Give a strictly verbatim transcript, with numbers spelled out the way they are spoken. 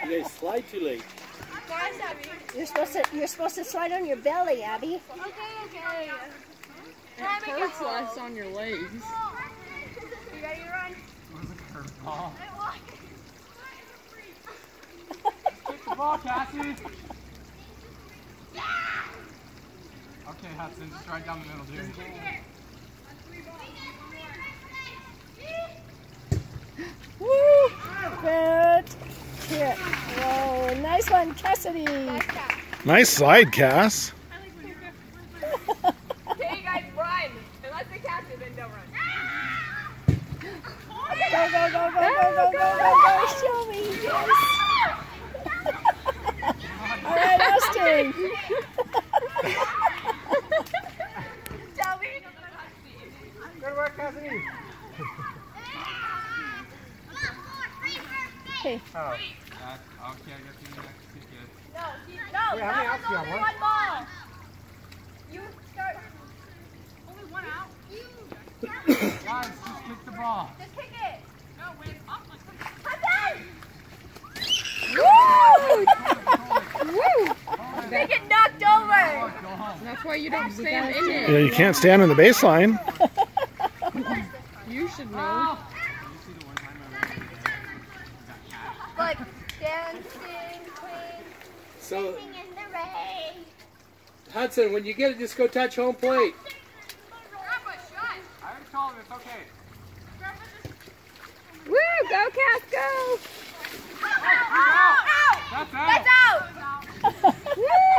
You guys slide too late. You're supposed to you're supposed to slide on your belly, Abby. Okay, okay. It hurts less on your legs. You ready to run? What is a curveball? Kick the ball, Cassie. Okay, Hudson, just right down the middle, dude. Woo! Good kick. Whoa, nice one, Cassidy. Nice slide, Cass. Okay, you guys, run. Unless they catch it, then don't run. Go, go, go, go, go, go, go, go, go. Show me. Yes. All right, Austin. Tell me. Good work, Cassidy. Okay. Oh, that, okay, I guess you need to kick it. No, no. Wait, how many outs do you have? Only One? one ball. You start. Only one out. Guys, just kick the ball. Just kick it. No, wait, off my Woo! Woo! Make it knocked over. That's why you don't stand in Yeah, it. you can't stand on the baseline. You should know. Like dancing, queen, So, singing in the rain. Hudson, when you get it, just go touch home plate. I already told him it's okay. Woo! Go, Cass, go! Out! Out! That's out. That's out! Woo!